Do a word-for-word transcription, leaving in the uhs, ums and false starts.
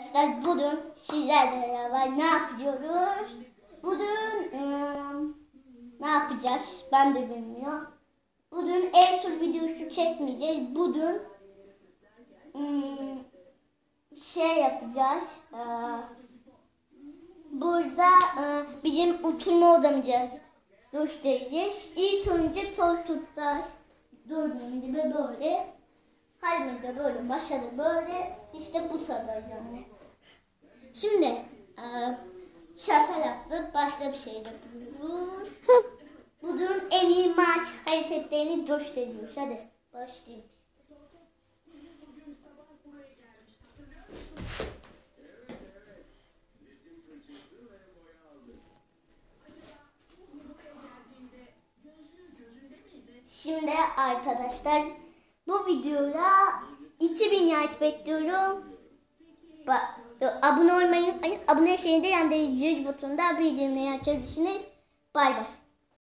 Arkadaşlar bugün sizlerle beraber ne yapıyoruz? Bugün ıı, ne yapacağız? Ben de bilmiyorum. Bugün ev tur videosu çekmeyeceğiz. Bugün ıı, şey yapacağız. Iı, burada ıı, bizim oturma odamızı göstereceğiz. İlk önce koltuklar gördüğünüz gibi böyle. Halime de böyle başladı böyle. İşte bu kadar yani. Şimdi e, şaka yaptık. Başka bir şey yapıyoruz. Bugün en iyi maç hareketlerini gösteriyoruz. Hadi başlayalım. Şimdi arkadaşlar bu videoya iki bin like bekliyorum. Bak, abone olmayı unutmayın. Abone şeyinde yanında zil butonunda bildirimleri açabilirsiniz. Bay bay.